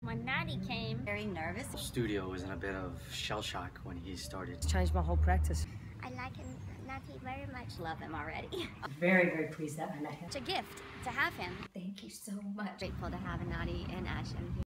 When Natty came, very nervous. The studio was in a bit of shell shock when he started. It's changed my whole practice. I like him, Natty, very much. Love him already. Very, very pleased that I met him. It's a gift to have him. Thank you so much. Grateful to have a Natty and Ashton here.